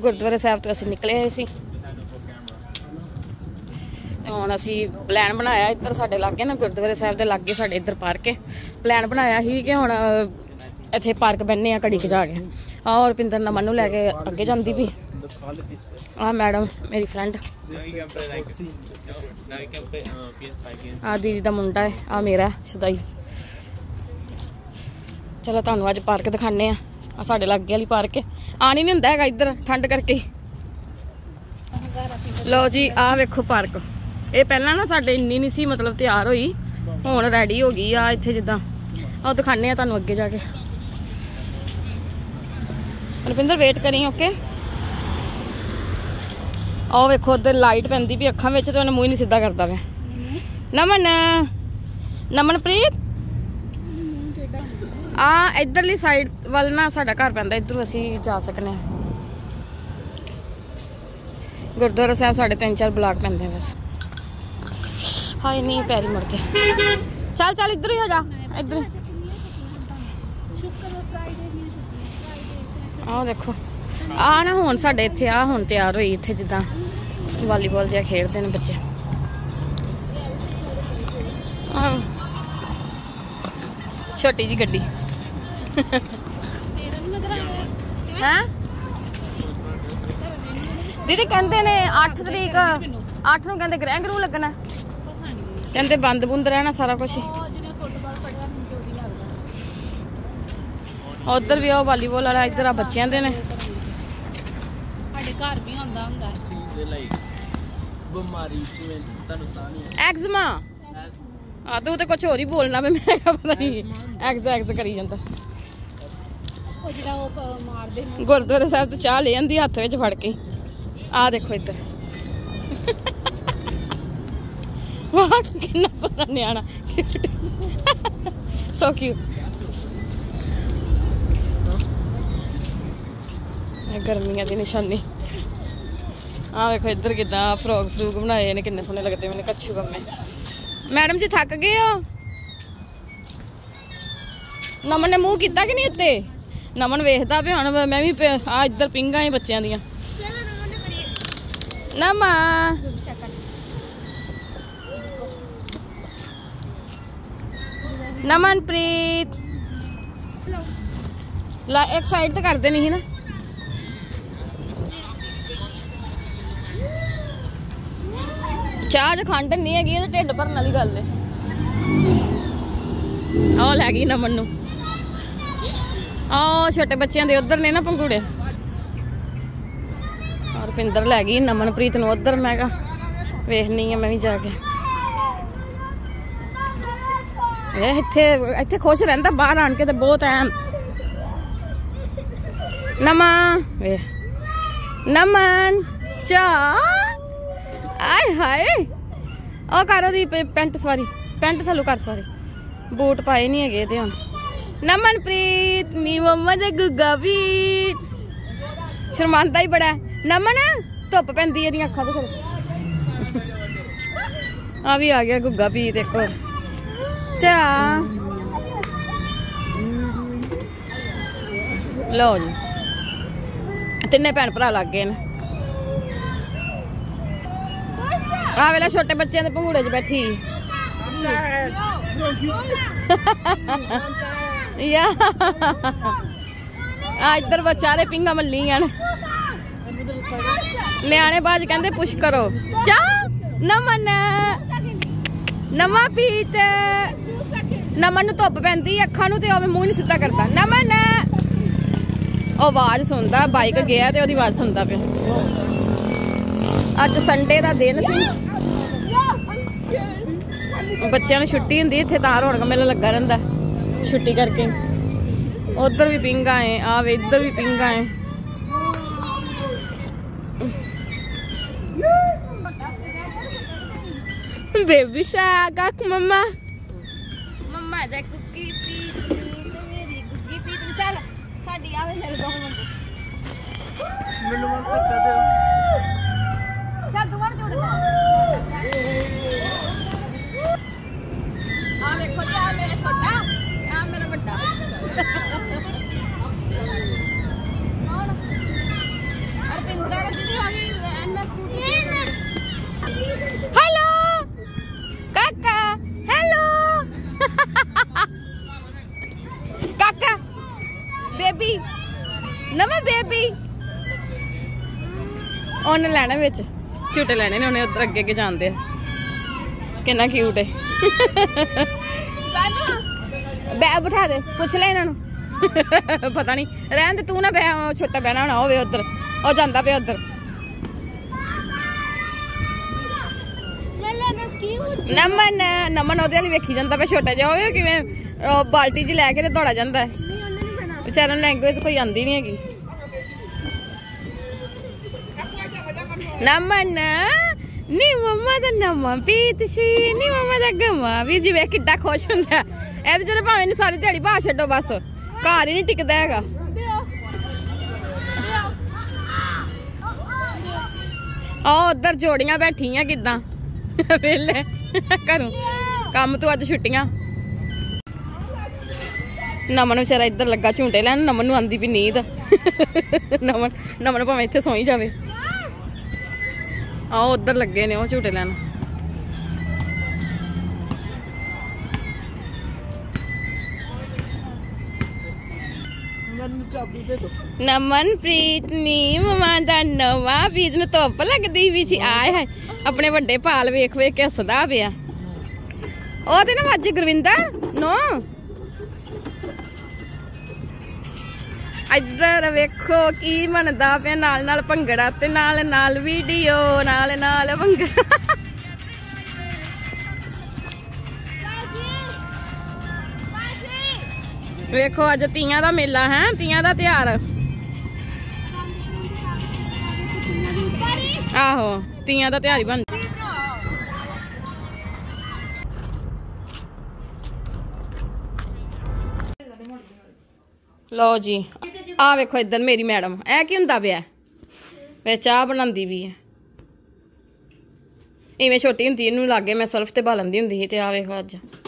गुरुद्वारे साहब तो असीं निकले सी। हुण असीं प्लैन बनाया इधर साडे लागे ना गुरुद्वारे साहब दे लागे साडे इधर पार्क है। प्लैन बनाया ही कि हुण इत्थे पार्क बन्ने आ घड़ी क जाके। और रुपिंदर नमन नूं लैके अगे जांदी भी। आ मैडम मेरी फ्रेंड, आ दीदी दा मुंडा है, आ मेरा सदाई। चलो तुहानूं अज पार्क दिखाने आ साडे लागे वाली पार्क है। आनी नहीं हुंदा हैगा इधर ठंड करके। लो जी आ वेखो पार्क। ये पहला ना साडे इन्नी नहीं सी मतलब तैयार होई, हुण रेडी हो गई आ इत्थे जिद्दां। आ दिखाने आ तुहानूं अगे जाके। रुपिंदर वेट करी ओके। आओ वेखो उधर लाइट पैंदी भी अखां विच ते उन्हें मूँह नहीं सीधा करता मैं। नमन नमनप्रीत आ इधरली साइड वाल ना साडा घर पैंदा, इधरों असीं जा सकने। गुरुद्वारा साहब साढ़े 3-4 ब्लॉक पैंदे बस। हाय नहीं पैरी मुड़ के। चल चल इधर ही हो जा, इधर। आ देखो आ ना हुण साडे इत्थे आ हुण तैयार होई इत्थे जिद्दां वालीबॉल जिहा खेडदे ने बच्चे। छोटी जी गड्डी हैं दीदी कहंदे ने 8 तरीक 8 नूं कहंदे ग्रह गरू लगना, कहंदे बंद बुंद रहना सारा कुछ। उधर भी आओ वालीबॉल वाला, इधर आ बच्चों दे ने। घर भी आंदा हुंदा सीज़ लाइक बीमारी जिवें तन्नू साह नहीं एक्ज़मा। हां तू तो कुछ और ही बोलना मैं पता नहीं एक्स करी जांदा। ओ जेड़ा ओ मार दे गुरुद्वारे साहब तो चाह ले आंदी हत्थ विच फड़ के। आ देखो इधर वाह कितना सोहना न्याणा सो क्यूट। गर्मियां की निशानी। आ देखो इधर कितना फ्रॉक फ्रूक बनाए ने, किन्ने सोहने लगते मैंने कच्छू कम्मे। मैडम जी थक गए हो? नमन ने मूँह किया कि नहीं उत्ते? नमन वेखदा पे हुण मैं भी आ इधर पिंगा ही बच्चों दियां। नमनप्रीत ला एक साइड तो करते नहीं ना। चाह च खंड नहीं हैगी तो ढिड भरन वाली गल है। आओ लै गई नमन नूं। आओ छोटे बच्चों के उधर ने ना पंगूड़े। और रुपिंदर लै गई नमनप्रीत नूं उधर। मैं वेखनी है मैं भी जाके। इत्थे इत्थे खुश रहिंदा बाहर आन के तो बहुत ऐम। नमन चा आय हाय ओ करो दी पेंट सवारी, पेंट थल्लों कर सवारी। बूट पाए नहीं है ते हुण। नमनप्रीत नी मम्मा दे गुग्गा भी शर्मांदा ही बड़ा है। नमन धुप पैंदी है अखां ते फिर आ भी आ गया गुग्गा भी। देखो चा लो जी तिन्ने भैन भरा लग गए ने। आ वेला छोटे बच्चों के भंगूड़े च बैठी इधर बचारे पिंगा मल्लियां ने। न्याणे बाज कहंदे पुश करो। चा नमन नमनप्रीत नमन नूं धुप पैंदी अखां नूं ते मूँह नहीं सीधा करता। नमन आवाज सुनता बाइक गया तो आवाज सुनता पे। अज संडे का दिन सी, बच्चों को छुट्टी होंगी इत्थे तां रौनक मेला लगा रहिंदा छुट्टी करके। उधर भी पिंगा है आ वे इधर भी पिंगा है। बेबी शाक मम्मा मम्मा दा कुकी पीत मेरी कुकी पीत। चल साडी आवे चल दो मेनू मन धक्का दे। चल दुआर जोड़ दे। आ देखो जी आ मेरा छोटा आ मेरा बड़ा। अरविंद ਨਵਾਂ ਬੇਬੀ ਉਹਨੇ ਲੈਣਾ ਵਿੱਚ ਝੂਟੇ ਲੈਣੇ ਨੇ ਉਹਨੇ ਉਧਰ ਅੱਗੇ ਅੱਗੇ ਜਾਂਦੇ ਆ ਕਿੰਨਾ ਕਿਊਟ ਹੈ ਬੈ ਬਿਠਾ ਦੇ ਪੁੱਛ ਲੈ ਇਹਨਾਂ ਨੂੰ ਪਤਾ ਨਹੀਂ ਰਹਿਣ ਦੇ ਤੂੰ ਨਾ ਬੈ ਛੋਟਾ ਬਹਿਣਾ ਹੋਣਾ ਹੋਵੇ ਉਧਰ ਉਹ ਜਾਂਦਾ ਪਿਆ ਉਧਰ ਨਮਨ ਨਮਨ ਉਹਦੇ ਵਾਲੀ ਵੇਖੀ ਜਾਂਦਾ ਪਿਆ ਛੋਟਾ ਜਿਹਾ ਹੋਵੇ ਕਿਵੇਂ ਬਾਲਟੀ 'ਚ ਲੈ ਕੇ ਤੇ ਦੌੜਾ ਜਾਂਦਾ ਹੈ ਵਿਚਾਰਨ ਲੈਂਗੁਏਜ ਕੋਈ ਆਉਂਦੀ ਨਹੀਂ ਹੈਗੀ ਨਮਨ ਨੀ ਮੰਮਾ ਦਾ ਨਮਾ ਪੀਤ ਸੀ ਨੀ ਮੰਮਾ ਦਾ ਗਮਾ ਵੀ ਜੀ ਵੇਖ ਕਿੱਡਾ ਖੁਸ਼ ਹੁੰਦਾ ਇਹਦੇ ਜਦੋਂ ਭਾਵੇਂ ਇਹਨੂੰ ਸਾਰੀ ਦਿਹਾੜੀ ਬਾਹਰ ਛੱਡੋ ਬਸ ਘਰ ਹੀ ਨਹੀਂ ਟਿਕਦਾ ਹੈਗਾ ਆ ਉਧਰ ਜੋੜੀਆਂ ਬੈਠੀਆਂ ਕਿੱਦਾਂ ਵੇਲੇ ਘਰੋਂ ਕੰਮ ਤੋਂ ਅੱਜ ਛੁੱਟੀਆਂ ਨਮਨ ਵਿਚਾਰਾ ਇੱਧਰ ਲੱਗਾ ਝੂਟੇ ਲੈਣ ਨਮਨ ਨੂੰ ਆਂਦੀ ਵੀ ਨੀਂਦ ਨਮਨ ਭਾਵੇਂ ਇੱਥੇ ਸੌਂ ਹੀ ਜਾਵੇ ਆਹ ਉਧਰ ਲੱਗੇ ਨੇ ਉਹ ਝੂਟੇ ਲੈਣ ਨਮਨਪ੍ਰੀਤ ਨੀ ਮਮਾ ਦਾ ਨਵਾਂ ਵੀਰ ਨੂੰ ਧੁੱਪ ਲੱਗਦੀ ਵੀ ਸੀ ਆਏ ਹਾਏ ਆਪਣੇ ਵੱਡੇ ਭਾਲ ਵੇਖ ਵੇਖ ਕੇ ਹੱਸਦਾ ਪਿਆ ਉਹ ਤੇ ਨਾ ਅੱਜ ਗੁਰਵਿੰਦਰ ਨੋ ਇੱਧਰ ਵੇਖੋ ਕੀ ਬਣਦਾ ਪਿਆ ਨਾਲ ਨਾਲ ਭੰਗੜਾ ਤੇ ਨਾਲ ਨਾਲ ਵੀਡੀਓ ਨਾਲ ਨਾਲ ਭੰਗੜਾ ਵੇਖੋ ਅੱਜ ਤੀਆਂ ਦਾ ਮੇਲਾ ਹੈ ਤੀਆਂ ਦਾ ਤਿਉਹਾਰ ਆਹੋ ਤੀਆਂ ਦਾ ਤਿਉਹਾਰ ਹੀ ਬਣਦਾ ਲਓ ਜੀ ਆ ਵੇਖੋ ਇੱਧਰ ਮੇਰੀ ਮੈਡਮ ਇਹ ਕੀ ਹੁੰਦਾ ਪਿਆ ਵੇ ਚਾਹ ਬਣਾਉਂਦੀ ਵੀ ਹੈ ਇਵੇਂ ਛੋਟੀ ਹੁੰਦੀ ਇਹਨੂੰ ਲਾਗੇ ਮੈਂ ਸਲਫ ਤੇ ਬਾਲਣ ਦੀ ਹੁੰਦੀ ਸੀ ਤੇ ਆ ਵੇਖੋ ਅੱਜ